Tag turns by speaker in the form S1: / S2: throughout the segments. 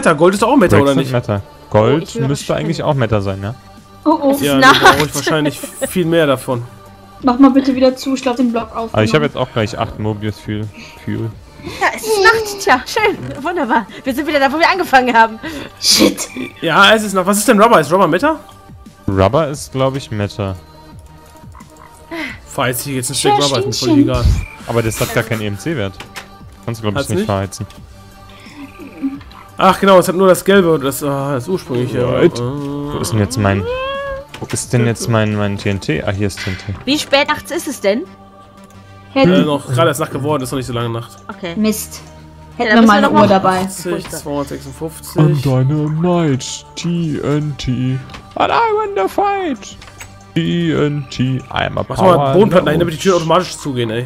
S1: Meta. Gold ist doch auch Meta, oder nicht?
S2: Meta. Gold müsste eigentlich auch Meta sein, ja?
S3: Oh,
S1: Ja, dann brauche ich wahrscheinlich viel mehr davon.
S3: Mach mal bitte wieder zu, ich glaube den Block auf.
S2: Aber ich habe jetzt auch gleich 8 Mobius Fuel.
S4: Ja, es ist Nacht. Tja, schön. Wunderbar. Wir sind wieder da, wo wir angefangen haben.
S3: Shit.
S1: Ja, es ist noch. Was ist denn Rubber? Ist Rubber Meta?
S2: Rubber ist, glaube ich, Meta.
S1: Verheizt ich jetzt ein Stück Rubber, ist mir voll egal.
S2: Aber das hat gar keinen EMC-Wert. Kannst du, glaube ich, nicht verheizen.
S1: Ach genau, es hat nur das Gelbe, das ursprüngliche.
S2: Wo ist denn jetzt mein... Wo ist denn jetzt mein TNT? Ah, hier ist TNT.
S4: Wie spät nachts ist es denn?
S1: Noch gerade erst Nacht geworden, ist noch nicht so lange Nacht.
S4: Okay.
S3: Mist.
S4: Ja,
S3: Hätten wir mal eine Uhr dabei.
S1: 256.
S2: Dynamite, TNT. And I win the fight. TNT, I'm a
S1: Mach doch mal Bodenplatten dahin, damit die Türen automatisch zugehen, ey.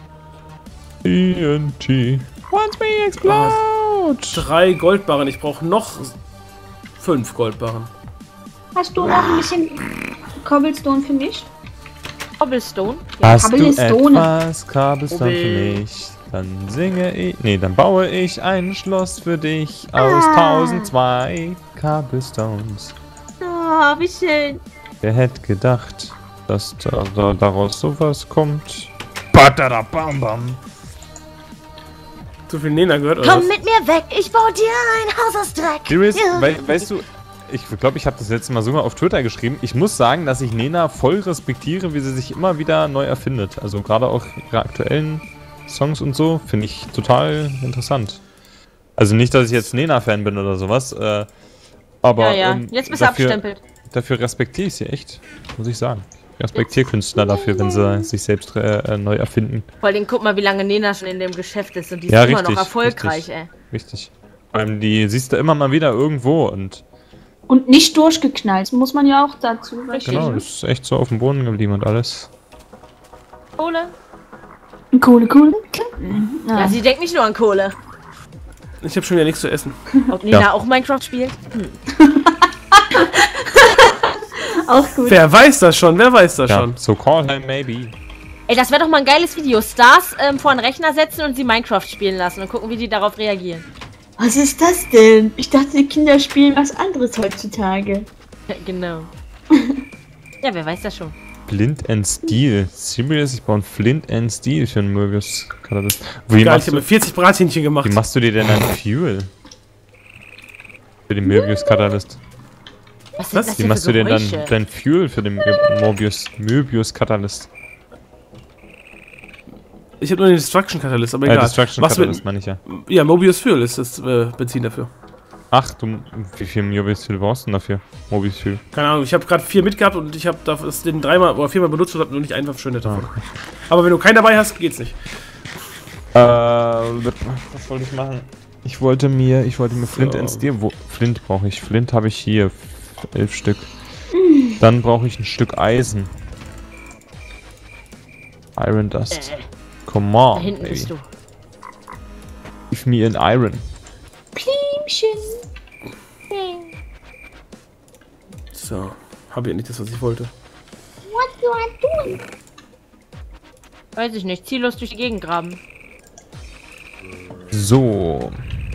S2: TNT. Once we explode.
S1: 3 Goldbarren, ich brauche noch 5 Goldbarren.
S3: Hast du noch ein bisschen Cobblestone für mich?
S4: Cobblestone?
S2: Hast du
S3: Cobblestone.
S2: etwas Cobblestone für mich? Dann singe ich... Nee, dann baue ich ein Schloss für dich aus 1002 Cobblestones.
S4: Oh, wie schön.
S2: Wer hätte gedacht, dass daraus sowas kommt? Badadabam-bam.
S1: Zu viel Nena gehört, oder?
S4: Komm mit mir weg, ich baue dir ein Haus aus Dreck.
S2: Serious? Weißt du, ich glaube, ich habe das letzte Mal sogar auf Twitter geschrieben. Ich muss sagen, dass ich Nena voll respektiere, wie sie sich immer wieder neu erfindet. Also gerade auch ihre aktuellen Songs und so, finde ich total interessant. Also nicht, dass ich jetzt Nena-Fan bin oder sowas, aber
S4: Ja, jetzt bist du abgestempelt.
S2: Dafür respektiere ich sie echt, muss ich sagen. Ich respektiere Künstler dafür, wenn sie sich selbst neu erfinden.
S4: Vor allem, guck mal, wie lange Nena schon in dem Geschäft ist und die ist
S2: Ja,
S4: immer
S2: richtig,
S4: noch erfolgreich,
S2: richtig,
S4: ey.
S2: Richtig. Vor allem, die siehst du immer mal wieder irgendwo und...
S3: Und nicht durchgeknallt, muss man ja auch dazu.
S2: Genau, das ist echt so auf dem Boden geblieben und alles.
S4: Kohle?
S3: Kohle.
S4: Ja, sie denkt nicht nur an Kohle.
S1: Ich habe schon wieder nichts zu essen.
S4: Ob Nena auch Minecraft spielt?
S3: Auch gut.
S1: Wer weiß das schon? Wer weiß das
S2: Ja,
S1: schon?
S2: so call him maybe.
S4: Ey, das wäre doch mal ein geiles Video. Stars vor einen Rechner setzen und sie Minecraft spielen lassen und gucken, wie die darauf reagieren.
S3: Was ist das denn? Ich dachte, die Kinder spielen was anderes heutzutage.
S4: Ja, genau. Ja, wer weiß das schon.
S2: Flint and Steel. Serious? Ich brauche ein Flint and Steel für einen Möbius.
S1: Geil, ich habe mir 40 Brathähnchen gemacht.
S2: Wie machst du dir denn ein Fuel? Für den Möbius Catalyst.
S4: Was sind das
S2: Wie
S4: denn
S2: machst
S4: für
S2: du dir dann
S4: Geräusche?
S2: dein Fuel für den Möbius Catalyst?
S1: Ich habe nur den Destruction Catalyst, aber egal.
S2: Destruction
S1: Was
S2: Catalyst meine ich ja.
S1: Ja, Mobius Fuel ist das Benzin dafür.
S2: Ach, wie viel Möbius Fuel brauchst du denn dafür? Mobius Fuel.
S1: Keine Ahnung, ich habe gerade 4 mitgehabt und ich habe das den 3-mal oder 4-mal benutzt und habe nur nicht einen verschwendet davon. Aber wenn du keinen dabei hast, geht's nicht.
S2: Was wollte ich machen? Ich wollte mir Flint and Steel. Flint brauche ich. Flint habe ich hier. 11 Stück. Dann brauche ich ein Stück Eisen. Iron Dust. Come
S4: Da
S2: on,
S4: hinten
S2: baby.
S4: bist du.
S2: Give me an Iron.
S3: Blümchen.
S1: So, habe ich nicht das, was ich wollte.
S3: What you are doing?
S4: Weiß ich nicht. Ziellos durch die Gegend graben.
S2: So.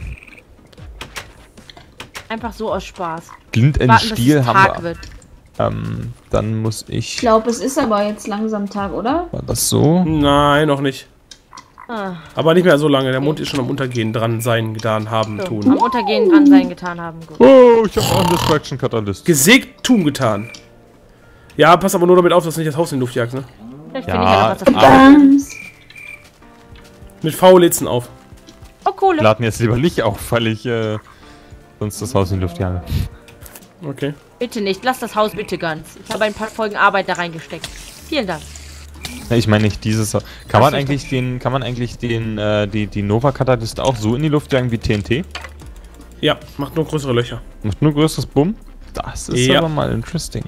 S4: Einfach so aus Spaß.
S2: Flint and
S4: Warten, bis
S2: Steel
S4: es
S2: haben
S4: Tag
S2: wir.
S4: wird.
S2: Dann muss
S3: Ich
S2: ich.
S3: glaube, es ist aber jetzt langsam Tag, oder?
S2: War das so?
S1: Nein, noch nicht.
S4: Ah,
S1: Aber nicht mehr so lange. Der Mond ist schon am Untergehen dran sein, getan haben,
S4: so.
S1: tun.
S4: Am Untergehen dran sein, getan haben. Gut.
S2: Oh, ich habe auch einen Destruction Catalyst.
S1: Gesägt, tun, getan. Ja, pass aber nur damit auf, dass du nicht das Haus in die Luft jagst, ne?
S4: Vielleicht
S2: Ja,
S4: finde ich ja noch was davon.
S3: Bams.
S1: Mit V lädst du ihn auf.
S4: Oh, Kohle.
S2: Laden jetzt lieber nicht auf, weil ich sonst das Haus in die Luft jage.
S1: Okay.
S4: Bitte nicht. Lass das Haus bitte ganz. Ich habe ein paar Folgen Arbeit da reingesteckt. Vielen Dank.
S2: Ja, ich meine nicht dieses. Kann man eigentlich die Nova Catalyst auch so in die Luft jagen wie TNT?
S1: Ja, macht nur größere Löcher.
S2: Macht nur größeres Bumm? Das ist
S1: Ja.
S2: aber mal interesting.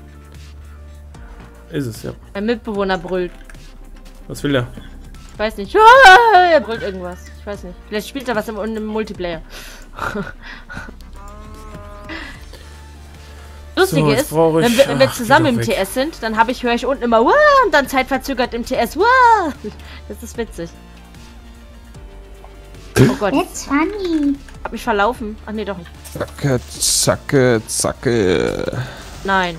S1: Ist es, ja.
S4: Mein Mitbewohner brüllt.
S1: Was will der?
S4: Ich weiß nicht. Ah, er brüllt irgendwas. Ich weiß nicht. Vielleicht spielt er was im Multiplayer. Lustige
S1: jetzt
S4: ist,
S1: brauche ich-
S4: wenn wir zusammen im
S1: geht doch weg.
S4: TS sind, dann höre ich unten immer Wah! Und dann zeitverzögert im TS Wah! Das ist witzig. Oh Gott.
S3: That's funny.
S4: Hab mich verlaufen. Ach nee, doch nicht.
S2: Zacke, zacke, zacke.
S4: Nein.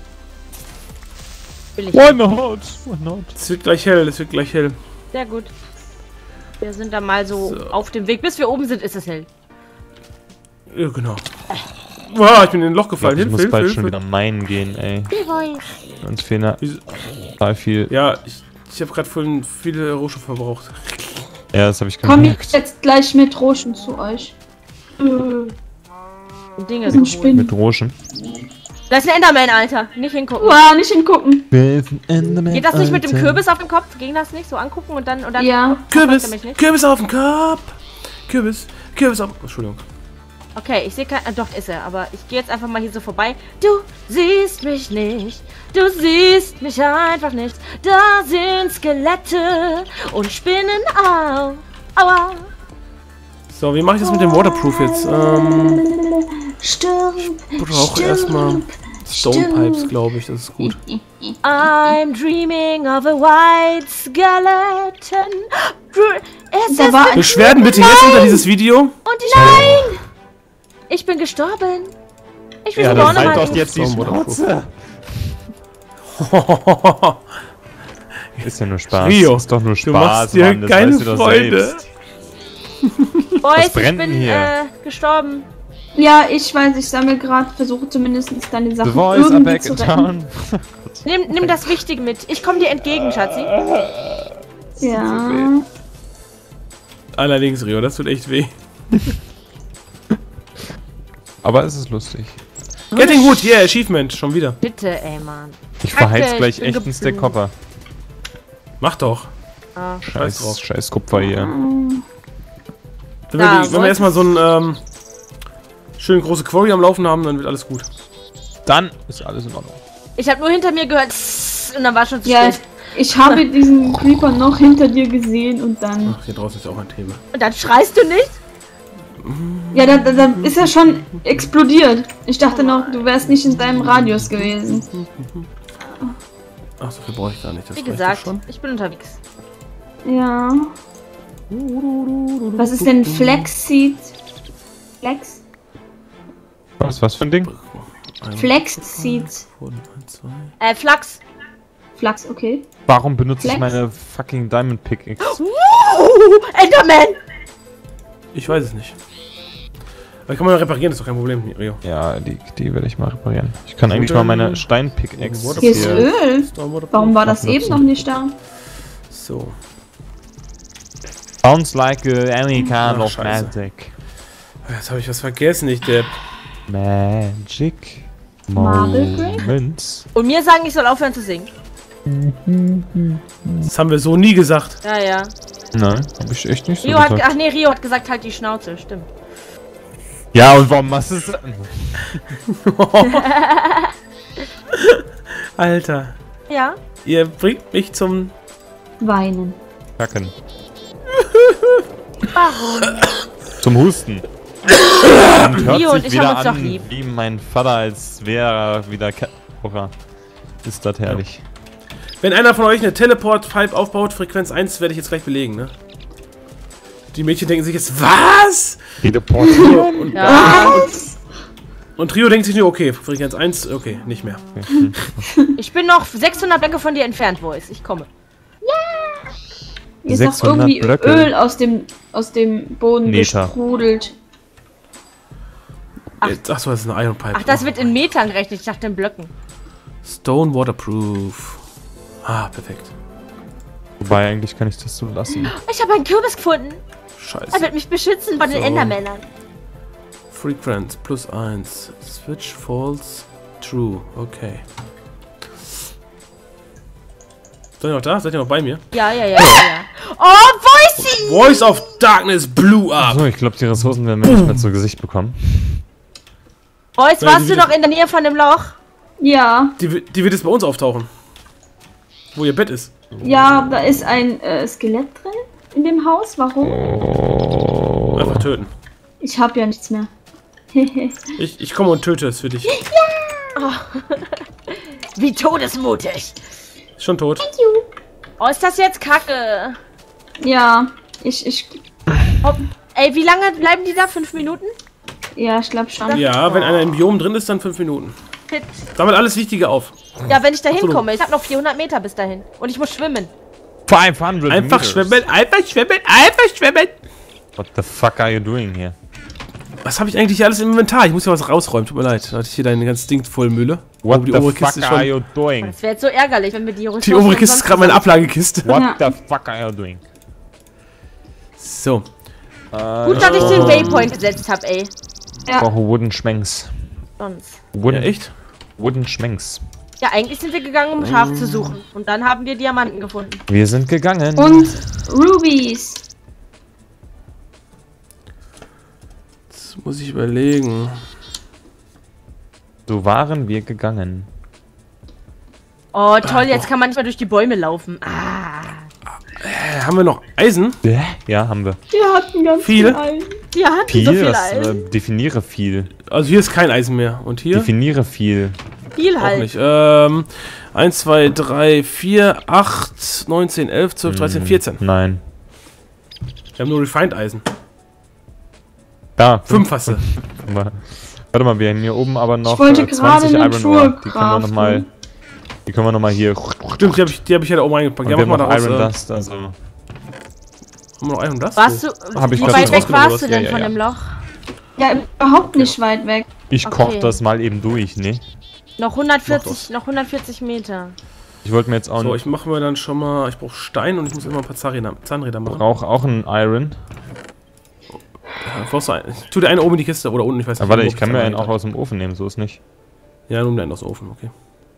S4: Will ich.
S2: Why not? Why not?
S1: Es wird gleich hell, es wird gleich hell.
S4: Sehr gut. Wir sind da mal so auf dem Weg. Bis wir oben sind, ist es hell.
S1: Ja, genau. Wow, ich bin in ein Loch gefallen.
S2: Ich muss bald schon wieder meinen gehen, ey. Uns fehlen da total viel.
S1: Ja, ich habe gerade vorhin viele Rohstoffe verbraucht.
S2: Ja, das habe ich
S3: Komm
S2: gemerkt.
S3: ich jetzt gleich mit Roschen zu euch.
S4: Dinge
S3: Das
S4: sind
S3: sind Spinnen.
S2: Mit Roschen.
S4: Da ist ein Enderman, Alter. Nicht hingucken.
S3: Wow, nicht hingucken.
S4: Geht das nicht mit dem Kürbis auf dem Kopf? Ging das nicht? So angucken und dann...
S3: Ja.
S1: Kürbis!
S4: verfolgt er mich nicht?
S1: Kürbis auf dem Kopf! Kürbis auf... Entschuldigung.
S4: Okay, ich sehe kein... doch, ist er. Aber ich gehe jetzt einfach mal hier so vorbei. Du siehst mich nicht. Du siehst mich einfach nicht. Da sind Skelette und Spinnen auch. Aua.
S1: So, wie mache ich das mit dem Waterproof jetzt?
S3: Stirb.
S1: Ich brauche erstmal Stonepipes, glaube ich. Das ist gut.
S4: I'm dreaming of a white skeleton. Es
S3: Da
S4: ist
S3: war ein
S1: Beschwerden bitte jetzt unter dieses Video.
S4: Und nein! Ich bin gestorben. Ich will
S2: Ja,
S4: sogar
S2: dann
S4: noch
S2: halt
S4: mal...
S2: doch jetzt die Schnauze. Ist ja nur Spaß.
S1: Rio,
S2: ist doch nur
S1: Du
S2: Spaß,
S1: machst dir
S2: Mann, das
S1: keine
S2: weißt du doch
S1: Freude.
S2: selbst.
S4: Boys,
S2: Was
S4: ich
S2: brennt
S4: bin
S2: denn hier?
S4: gestorben.
S3: Ja, ich weiß, ich sammle gerade, versuche zumindest deine
S2: The
S3: Sachen
S2: voice are
S3: irgendwie
S2: back
S3: zu
S2: in
S3: retten.
S2: town.
S4: Nimm das Wichtige mit. Ich komme dir entgegen, Schatzi.
S3: Ja.
S1: Allerdings, Rio, das tut echt weh.
S2: Aber es ist lustig.
S1: Getting Wood, yeah, Achievement, schon wieder.
S4: Bitte, ey, Mann.
S2: Ich verheiz
S4: Kacke,
S2: gleich
S4: ich bin
S2: echt einen Stack
S4: geblutet.
S2: Copper.
S1: Mach doch. Scheiß drauf.
S2: Scheiß Kupfer hier.
S1: Wenn
S4: Da,
S1: wir erstmal so einen schön große Quarry am Laufen haben, dann wird alles gut.
S2: Dann ist alles in Ordnung.
S4: Ich habe nur hinter mir gehört und dann war schon zu
S3: Ja,
S4: spät.
S3: ich habe diesen Creeper noch hinter dir gesehen und dann...
S1: Ach, hier draußen ist auch ein Thema.
S4: Und dann schreist du nicht?
S3: Ja, da ist er schon explodiert. Ich dachte noch, du wärst nicht in deinem Radius gewesen.
S1: Ach, so viel brauche ich gar nicht. Das
S4: Wie
S1: reicht doch
S4: gesagt,
S1: schon.
S4: ich bin unterwegs.
S3: Ja. Was ist denn Flaxseed? Flax?
S2: Was für ein Ding?
S3: Flaxseed.
S4: Flachs.
S3: Flachs, okay.
S2: Warum benutze ich
S3: Flex?
S2: meine fucking Diamond Pickaxe?
S4: Enderman!
S1: Ich weiß es nicht. Aber kann man reparieren, ist doch kein Problem, Rio.
S2: Ja, die werde ich mal reparieren. Ich kann eigentlich mal meine Stein-Pickaxe
S3: Hier ist Öl. Warum war das eben noch nicht da?
S1: So.
S2: Sounds like any kind
S1: Ach,
S2: of
S1: scheiße.
S2: magic.
S1: Jetzt habe ich was vergessen, ich Depp.
S2: Magic
S3: Marble Break?
S2: Moments.
S4: Und mir sagen, ich soll aufhören zu singen.
S1: Das haben wir so nie gesagt.
S4: Ja, ja.
S2: Nein, hab ich echt nicht so
S4: Rio hat,
S2: gesagt.
S4: ach nee, Rio hat gesagt, halt die Schnauze, stimmt.
S2: Ja, und warum machst du es?
S1: Alter.
S4: Ja.
S1: Ihr bringt mich zum...
S3: Weinen.
S2: Kacken.
S4: Warum?
S2: Zum Husten. Und hört
S4: Rio und
S2: sich
S4: ich haben
S2: wieder
S4: uns doch
S2: an,
S4: lieb.
S2: wie mein Vater, als wäre er wieder Raucher. Ist das herrlich.
S1: Wenn einer von euch eine Teleport-Pipe aufbaut, Frequenz 1, werde ich jetzt gleich belegen, ne? Die Mädchen denken sich jetzt, was?
S2: Teleportieren?
S4: Ja.
S1: Und Trio denkt sich nur, okay, Frequenz 1, okay, nicht mehr.
S4: Ich bin noch 600 Blöcke von dir entfernt, Boys. Ich komme.
S3: Hier ist noch
S2: 600
S3: irgendwie
S2: Blöcke.
S3: Öl aus dem Boden
S2: Meter.
S3: gesprudelt.
S1: Achso, das ist eine Iron Pipe.
S4: Ach, das wird in Metern gerechnet. Ich dachte in Blöcken.
S1: Stone Waterproof. Ah, perfekt.
S2: Wobei, eigentlich kann ich das so lassen.
S4: Ich habe einen Kürbis gefunden. Er
S1: Scheiße.
S4: wird mich beschützen bei den
S1: So.
S4: Endermännern.
S1: Frequenz plus 1. Switch false true. Okay. Seid ihr noch da? Seid ihr noch bei mir?
S4: Ja, ja, ja, ja. Oh, Boysi!
S1: Voice of Darkness blew up.
S2: Achso, ich glaube, die Ressourcen werden wir nicht mehr zu Gesicht bekommen.
S4: Boys,
S1: Ja,
S4: warst
S1: die
S4: du noch in der Nähe von dem Loch?
S3: Ja,
S1: Die wird jetzt bei uns auftauchen. Wo ihr Bett ist.
S3: ja, da ist ein Skelett drin in dem Haus. Warum?
S1: Einfach töten.
S3: Ich habe ja nichts mehr.
S1: Ich komme und töte es für dich.
S4: Wie todesmutig.
S1: Ist schon tot.
S4: Oh, ist das jetzt Kacke?
S3: Ja, ich
S4: Ey, wie lange bleiben die da? 5 Minuten?
S3: Ja, ich glaube schon.
S1: Ja, wenn einer im Biom drin ist, dann 5 Minuten.
S4: Shit.
S1: Sammelt alles Wichtige auf.
S4: Ja, wenn ich da
S1: Absolut.
S4: hinkomme. Ich habe noch 400 Meter bis dahin. Und ich muss schwimmen.
S2: 500
S1: Einfach
S2: meters.
S1: schwimmen, einfach schwimmen, einfach schwimmen.
S2: What the fuck are you doing here?
S1: Was habe ich eigentlich hier alles im Inventar? Ich muss ja was rausräumen, tut mir leid. Da hatte ich hier deine ganze Ding voll Mülle.
S2: What
S1: die
S2: the
S1: obere
S2: fuck
S1: Kiste
S2: are
S1: schon.
S2: you doing?
S4: Das wäre jetzt so ärgerlich, wenn wir die
S1: Die obere Kiste ist gerade meine Ablagekiste.
S2: What
S3: Ja.
S2: the fuck are you doing?
S1: So.
S4: Gut, dass ich den Waypoint gesetzt habe, ey.
S2: Ich brauche Wooden Schmenks.
S4: Sonst.
S1: Ja,
S2: Wooden,
S1: echt?
S2: Wooden Schmenks.
S4: Ja, eigentlich sind wir gegangen, um Schaf zu suchen. Und dann haben wir Diamanten gefunden.
S2: Wir sind gegangen.
S3: Und Rubies.
S1: Jetzt muss ich überlegen.
S2: So waren wir gegangen.
S4: Oh, toll, jetzt kann man nicht mehr durch die Bäume laufen. Ah,
S1: Haben wir noch Eisen?
S2: Ja, haben wir.
S3: Wir hatten ganz
S1: Viele?
S3: viel Eisen.
S4: die hatten
S2: Viel?
S4: so viel
S2: Was,
S4: Eisen.
S2: definiere viel.
S1: Also hier ist kein Eisen mehr. Und hier?
S2: Definiere viel.
S4: Viel
S1: Auch
S4: halt.
S1: nicht. 1, 2, 3, 4, 8, 9, 10, 11, 12, 13, 14.
S2: Nein.
S1: Wir haben nur Refined Eisen.
S2: Da.
S1: 5 hast du.
S2: Warte mal, wir haben hier oben aber noch
S3: Ich wollte gerade
S2: 20
S3: eine
S2: Iron
S3: Truhe
S2: Ore. Die können wir noch mal.
S3: craften.
S2: Die können wir noch mal hier.
S1: Stimmt, die hab ich ja da oben reingepackt.
S2: Und
S1: Ja,
S2: wir
S1: mach
S2: haben
S1: mal
S2: noch
S1: daraus.
S2: Iron
S1: Haben
S2: Dust, also.
S1: wir noch Iron Dust?
S4: Warst du,
S2: Hab ich
S4: wie
S2: das
S4: weit
S2: jetzt
S4: weg
S1: rausgenommen,
S4: warst du
S1: oder?
S4: denn
S2: Ja,
S4: von
S2: ja.
S4: dem Loch?
S3: Ja, überhaupt nicht weit weg.
S2: Ich
S4: Okay.
S2: koch das mal eben durch, ne?
S4: Noch 140 Meter.
S2: Ich wollte mir jetzt auch
S1: So, ich mache mir dann schon mal. Ich brauche Stein und ich muss immer ein paar Zahnräder machen.
S2: brauche auch einen Iron.
S1: Ja, brauchst du einen? Tu dir einen oben in die Kiste oder unten, ich weiß nicht.
S2: Aber warte,
S1: wo
S2: ich kann mir einen auch
S1: Zahnräder.
S2: aus dem Ofen nehmen, so ist nicht.
S1: Ja, nimm dir einen aus dem Ofen, okay.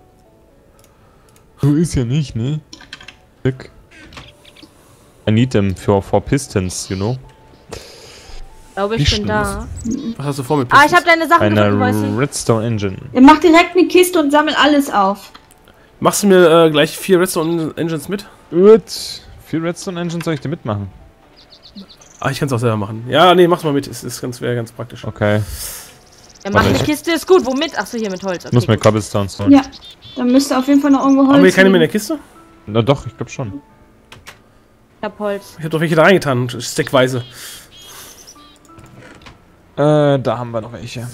S2: So ist ja nicht, ne? Dick. I need them for pistons, you know?
S4: Glaube ich bin
S2: Pistons.
S4: da.
S1: Was hast du vor mit
S4: Ah, ich habe deine Sachen gefunden,
S2: Eine
S4: Boysi.
S2: Redstone Engine.
S3: Ja, mach direkt eine Kiste und sammel alles auf.
S1: Machst du mir gleich 4 Redstone Engines mit?
S2: Gut. 4 Redstone Engines soll ich dir mitmachen?
S1: Ah, ich kann es auch selber machen. Ja, nee, mach's mal mit. Wäre ganz praktisch.
S2: Okay.
S4: Ja, mach eine
S2: Warte,
S4: Kiste, ist gut. Womit? Achso, hier mit Holz.
S2: Ich muss mir
S4: gut.
S2: Cobblestones holen.
S3: Ja, dann müsste auf jeden Fall noch irgendwo Holz
S1: Haben wir keine mehr in
S3: liegen.
S1: der Kiste?
S2: Na doch, ich glaube schon.
S4: Ich hab Holz.
S1: Ich hab doch welche da reingetan, stackweise.
S2: Da haben wir noch welche.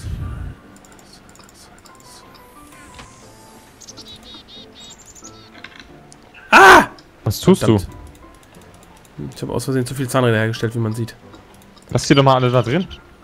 S1: Ah!
S2: Was tust
S1: Verdammt. Ich habe aus Versehen zu viel Zahnräder hergestellt, wie man sieht.
S2: du? Lass die doch mal alle da drin.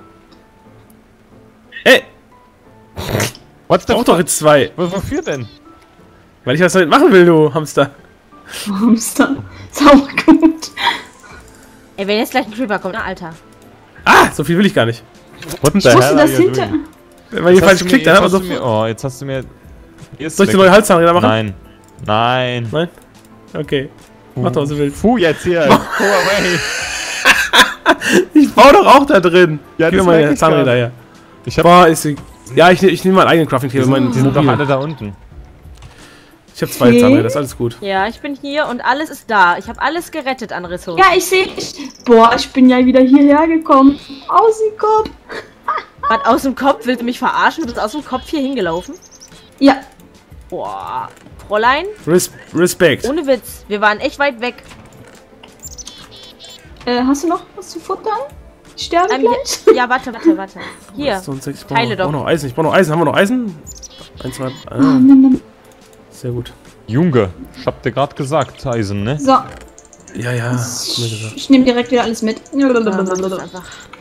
S1: Ey!
S2: What
S1: Ich brauch doch jetzt 2.
S2: Wofür denn?
S1: Weil ich was damit machen will, du Hamster.
S3: Hamster. Sauber gut.
S4: Ey, wenn jetzt gleich ein Creeper kommt, na Alter.
S1: Ah! So viel will ich gar nicht.
S2: What the
S3: Ich wusste das hinter.
S1: Wenn man hier falsch klickt, dann hat man so.
S2: Oh, jetzt hast du mir...
S1: Soll ich die neue Halszahnräder machen?
S2: Nein. Nein.
S1: Nein? Okay. Mach doch, was du willst.
S2: Puh, jetzt hier. Go away.
S1: Ich baue doch auch da drin.
S2: Ja,
S1: Gib mir
S2: das
S1: meine
S2: merk ich
S1: Zahnräder
S2: grad.
S1: her.
S2: Ich hab...
S1: Boah, ist sie. Ja, ich nehme meinen eigenen Crafting Table.
S2: Die sind doch
S1: Mobil.
S2: alle da unten.
S1: Ich habe 2
S3: Okay.
S1: Zahnräder, ist alles gut.
S4: Ja, ich bin hier und alles ist da. Ich habe alles gerettet an Ressourcen.
S3: Ja, ich sehe dich. Boah, ich bin ja wieder hierher gekommen. Aus dem Kopf.
S4: Was, aus dem Kopf? Willst du mich verarschen? Du bist aus dem Kopf hier hingelaufen?
S3: Ja,
S4: Boah. Fräulein,
S1: Respekt.
S4: ohne Witz. Wir waren echt weit weg.
S3: hast du noch was zu futtern? Ich sterbe
S4: Ja,
S3: gleich.
S4: ja, warte. Hier.
S1: Ich
S4: Teile doch.
S1: brauche noch Eisen. Ich brauche noch Eisen. Haben wir noch Eisen? 1, 2,
S3: Oh, nimm.
S1: sehr gut.
S2: Junge, ich hab dir gerade gesagt, Eisen, ne?
S3: So,
S1: Ja, ja. Hast du mir gesagt.
S3: ich nehme direkt wieder alles mit.
S4: Ja, mach das einfach.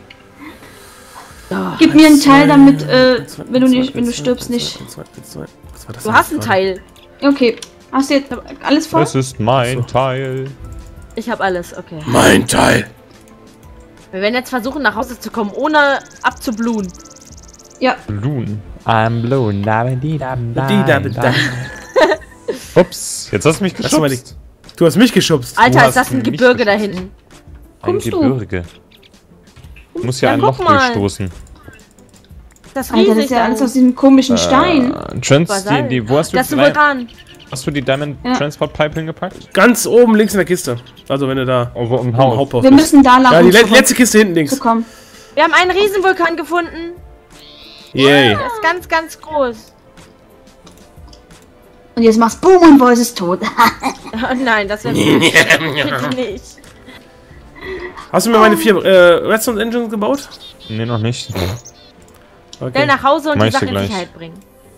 S3: Gib mir einen Teil, damit,
S1: Eins, zwei,
S3: wenn du
S1: eins,
S3: nicht,
S1: zwei,
S3: wenn du
S1: eins,
S3: stirbst,
S1: zwei,
S3: nicht.
S1: eins, zwei, eins, zwei. Was war das
S4: Du
S1: denn
S4: hast einen
S1: gerade?
S4: Teil.
S3: Okay. Hast du jetzt alles voll?
S2: Das ist mein
S1: So.
S2: Teil.
S4: Ich habe alles, okay.
S1: Mein Teil.
S4: Wir werden jetzt versuchen, nach Hause zu kommen, ohne abzubluen.
S3: Ja.
S2: Bloon. I'm blown. Ups, jetzt hast du mich
S1: Lass mal
S2: geschubst.
S1: Du hast mich geschubst.
S4: Alter,
S2: Du
S4: ist das
S2: hast
S4: ein
S2: mich
S4: Gebirge da
S2: geschubst.
S4: hinten?
S2: Ein
S3: Kommst du?
S2: Gebirge. Ich muss hier
S4: Ja,
S2: ein
S4: guck
S2: Loch
S4: mal.
S2: durchstoßen.
S4: Das ist
S3: Alter,
S4: riesig.
S3: das ist ja
S4: da
S3: alles
S4: oben.
S3: aus diesem komischen Stein.
S4: Basalt.
S2: Wo hast du
S4: Das ist ein Vulkan.
S2: Hast du die Diamond
S3: Ja.
S2: Transport Pipe hingepackt?
S1: Ganz oben links in der Kiste. Also wenn du da
S2: Oh, im
S1: am
S2: Haus.
S1: Haupthaus
S3: Wir
S1: bist.
S3: müssen da lang,
S1: Ja, die
S3: um zurück
S1: letzte Kiste hinten
S3: zu
S1: links.
S3: kommen.
S4: Wir haben einen Riesenvulkan gefunden.
S1: Yay.
S4: Der ist ganz, ganz groß.
S3: Und jetzt machst Boom und Voice ist tot.
S4: Oh nein, das wäre bitte nicht.
S1: Hast du mir meine 4 Redstone Engines gebaut?
S2: Nee, noch nicht.
S4: Schnell
S1: Okay.
S4: nach Hause und
S2: Mach
S4: die
S2: ich
S4: Sachen
S2: dir
S4: in
S2: gleich.
S4: Sicherheit bringen.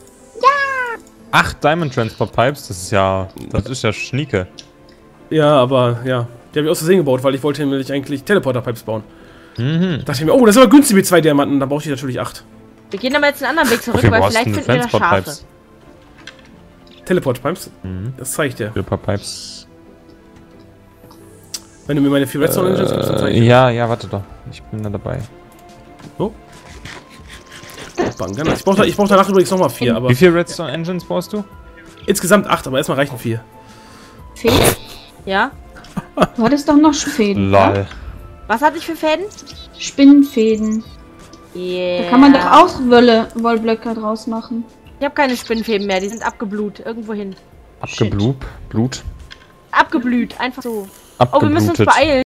S2: 8 Diamond Transport Pipes, das ist ja schnieke.
S1: Ja, aber ja. Die habe ich aus Versehen gebaut, weil ich wollte nämlich eigentlich Teleporter-Pipes bauen.
S2: Mhm.
S1: Da dachte ich mir, oh, das ist aber günstig mit 2 Diamanten, da brauche ich natürlich 8.
S4: Wir gehen aber jetzt einen anderen Weg zurück,
S2: Wofür
S4: weil
S2: brauchst
S4: vielleicht
S2: du
S4: finden wir da
S2: Transport
S4: Schafe.
S2: Pipes?
S1: Teleport-Pipes?
S2: Mhm.
S1: Das zeige ich dir.
S2: Silber Pipes.
S1: Wenn du mir meine 4 Redstone Engines gibst, dann zeige ich dir.
S2: Ja, warte doch. Ich bin da dabei.
S1: So. Bang, ich brauch danach übrigens nochmal 4, aber
S2: Wie viele Redstone Engines brauchst du?
S1: insgesamt 8, aber erstmal reichen 4.
S3: Fäden?
S4: Ja?
S3: Du hattest doch noch Fäden. Ja?
S2: Lol.
S4: Was hatte ich für Fäden?
S3: Spinnenfäden.
S4: Yeah.
S3: Da kann man doch auch Wollblöcke draus machen.
S4: Ich habe keine Spinnenfäden mehr, die sind abgeblut. Irgendwo hin.
S2: Abgeblut. Blut.
S4: Abgeblüht, einfach so. Oh, wir müssen uns
S2: Abgeblutet.
S4: beeilen.